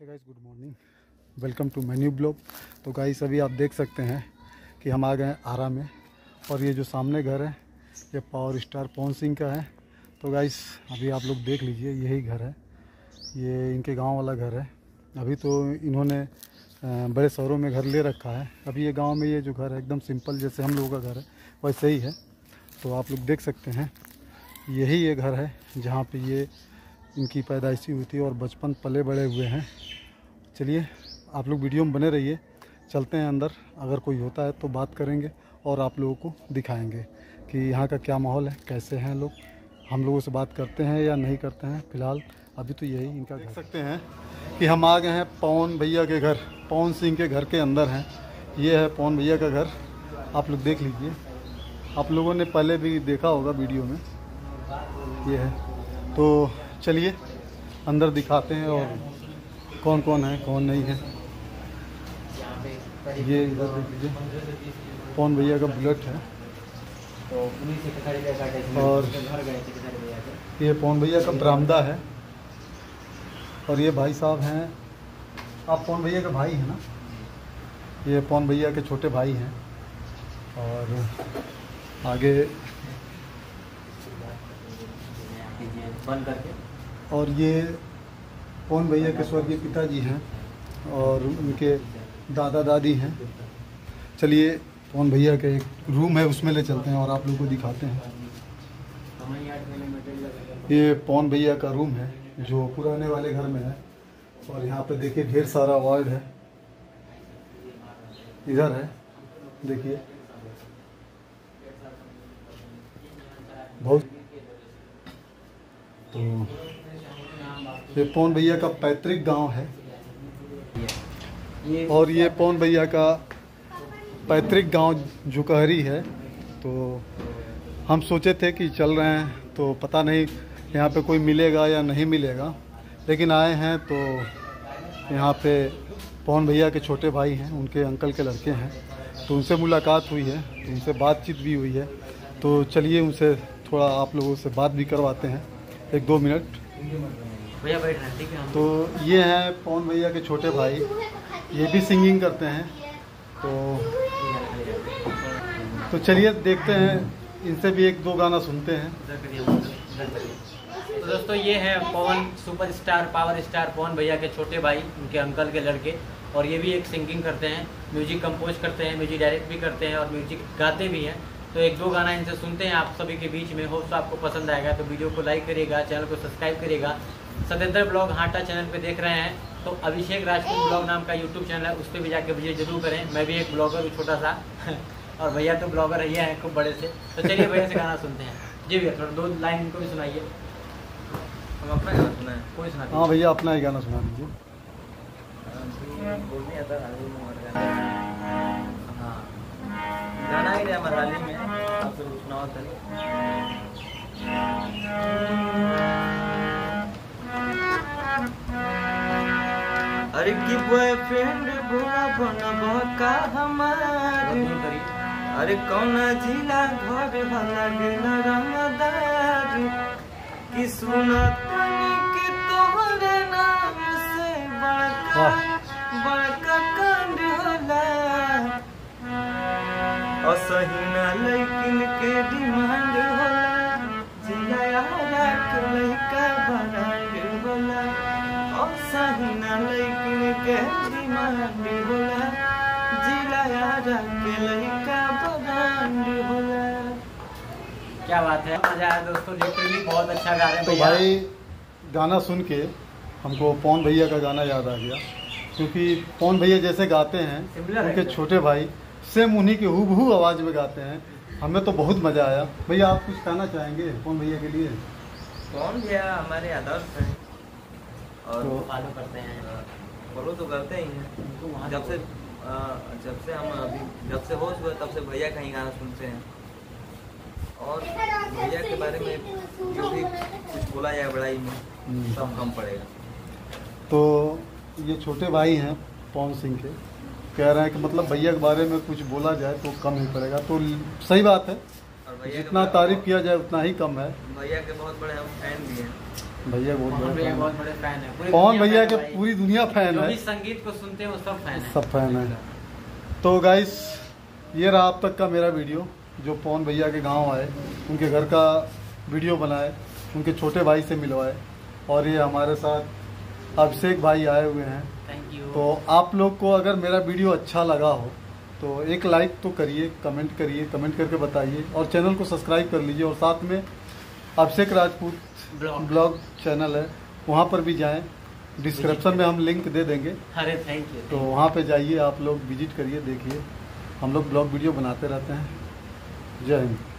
Hey guys, good morning, welcome to my new blog. तो guys अभी आप देख सकते हैं कि हम आ गए हैं आरा में, और ये जो सामने घर है ये पावर स्टार पवन सिंह का है। तो गाइस अभी आप लोग देख लीजिए, यही घर है, ये इनके गांव वाला घर है। अभी तो इन्होंने बड़े शहरों में घर ले रखा है, अभी ये गांव में ये जो घर है एकदम सिंपल जैसे हम लोगों का घर है वैसे ही है। तो आप लोग देख सकते हैं यही ये घर है जहाँ पे ये इनकी पैदाइशी हुई थी और बचपन पले बड़े हुए हैं। चलिए आप लोग वीडियो में बने रहिए, चलते हैं अंदर, अगर कोई होता है तो बात करेंगे और आप लोगों को दिखाएंगे कि यहाँ का क्या माहौल है, कैसे हैं लोग, हम लोगों से बात करते हैं या नहीं करते हैं। फ़िलहाल अभी तो यही इनका देख सकते हैं कि हम आ गए हैं पवन भैया के घर, पवन सिंह के घर के अंदर हैं। ये है पवन भैया का घर, आप लोग देख लीजिए, आप लोगों ने पहले भी देखा होगा वीडियो में, ये है। तो चलिए अंदर दिखाते हैं और कौन कौन है कौन नहीं है। ये इधर देख लीजिए, पवन भैया का बुलेट है, और ये पवन भैया का बरामदा है। और ये भाई साहब हैं, आप पवन भैया के भाई हैं ना, ये पवन भैया के छोटे भाई हैं। और आगे बंद करके, और ये पवन भैया के स्वर्गीय पिताजी हैं और उनके दादा दादी हैं। चलिए पवन भैया के एक रूम है उसमें ले चलते हैं और आप लोगों को दिखाते हैं। ये पवन भैया का रूम है जो पुराने वाले घर में है, और यहाँ पे देखिए ढेर सारा अवार्ड है, इधर है देखिए बहुत। तो ये पवन भैया का पैतृक गांव है, और ये पवन भैया का पैतृक गांव जुकहरी है। तो हम सोचे थे कि चल रहे हैं तो पता नहीं यहाँ पे कोई मिलेगा या नहीं मिलेगा, लेकिन आए हैं तो यहाँ पे पवन भैया के छोटे भाई हैं, उनके अंकल के लड़के हैं, तो उनसे मुलाकात हुई है, तो उनसे बातचीत भी हुई है। तो चलिए उनसे थोड़ा आप लोगों से बात भी करवाते हैं 1-2 मिनट। भैया बैठ रहे हैं, ठीक है। तो ये हैं पवन भैया के छोटे भाई, ये भी सिंगिंग करते हैं। तो चलिए देखते हैं, इनसे भी 1-2 गाना सुनते हैं। तो दोस्तों ये है Pawan superstar power star Pawan भैया के छोटे भाई, उनके अंकल के लड़के, और ये भी एक सिंगिंग करते हैं, म्यूजिक कंपोज करते हैं, म्यूजिक डायरेक्ट भी करते हैं और म्यूजिक गाते भी हैं। तो 1-2 गाना इनसे सुनते हैं आप सभी के बीच में, हो तो आपको पसंद आएगा। तो वीडियो को लाइक करिएगा, चैनल को सब्सक्राइब करिएगा। सत्येंद्र ब्लॉग हाटा चैनल पे देख रहे हैं तो अभिषेक राजपूत ब्लॉग नाम का यूट्यूब चैनल है, उस पर भी जाके विजिट जरूर करें। मैं भी एक ब्लॉगर हूँ छोटा सा और भैया तो ब्लॉगर ही है खूब बड़े से। तो चलिए भैया से गाना सुनते हैं। जी भैया थोड़ा 2 लाइन इनको भी सुनाइए। हम अपना गाना सुनाए, कोई सुना। हाँ भैया अपना ही गाना सुना दीजिए। हाँ गाना ही रहा मराठी में, आप लोग सुनाओ तो। अरे की बॉयफ्रेंड बुआ बनबो का हमार, अरे कौन जिला घर भला गेल रंगदार, कि सुनत कि तोहरे नाम से बड़का कांड होला, असहिना लैकिन के डिमांड होला, जिया के लैका बरांड होला, असहिना लैकिन के डिमांड होला, जिया के लैका बरांड होला। क्या बात है, मजा आया दोस्तों, लिटरली बहुत अच्छा गा रहे हैं तो भैया। भाई गाना सुन के हमको पवन भैया का गाना याद आ गया, क्योंकि पवन भैया जैसे गाते हैं उनके छोटे भाई सेम उन्हीं के हूबहू आवाज़ में गाते हैं। हमें तो बहुत मज़ा आया। भैया आप कुछ कहना चाहेंगे पवन भैया के लिए? कौन भैया हमारे आदर्श हैं और तो फॉलो करते हैं, फॉलो तो करते ही हैं। जब से हम अभी जब से होश हुआ तब से भैया का ही गाना सुनते हैं, और भैया के बारे में जो भी कुछ बोला जाए बड़ाई में सब कम पड़ेगा। तो ये छोटे भाई हैं पवन सिंह के, कह रहे हैं कि मतलब भैया के बारे में कुछ बोला जाए तो कम ही पड़ेगा। तो सही बात है, और भैया जितना तारीफ किया जाए उतना ही कम है। भैया के बहुत बड़े हम फैन भी हैं। भैया बहुत पवन बड़े भैया फैन बहुत हैं। बड़े फैन है, पूरी पवन दुनिया भैया fan के है भाई। पूरी दुनिया फैन जो है, भी संगीत को सुनते हैं वो सब फैन है। सब फैन है। तो गाइस ये रहा अब तक का मेरा वीडियो, जो पवन भैया के गांव आए, उनके घर का वीडियो बनाए, उनके छोटे भाई से मिलवाए, और ये हमारे साथ अभिषेक भाई आए हुए हैं। Thank you. तो आप लोग को अगर मेरा वीडियो अच्छा लगा हो तो एक लाइक तो करिए, कमेंट करके बताइए, और चैनल को सब्सक्राइब कर लीजिए, और साथ में अभिषेक राजपूत ब्लॉग चैनल है, वहाँ पर भी जाएं, डिस्क्रिप्शन में हम लिंक दे देंगे। अरे थैंक यू। तो वहाँ पे जाइए, आप लोग विजिट करिए, देखिए, हम लोग ब्लॉग वीडियो बनाते रहते हैं। जय हिंद।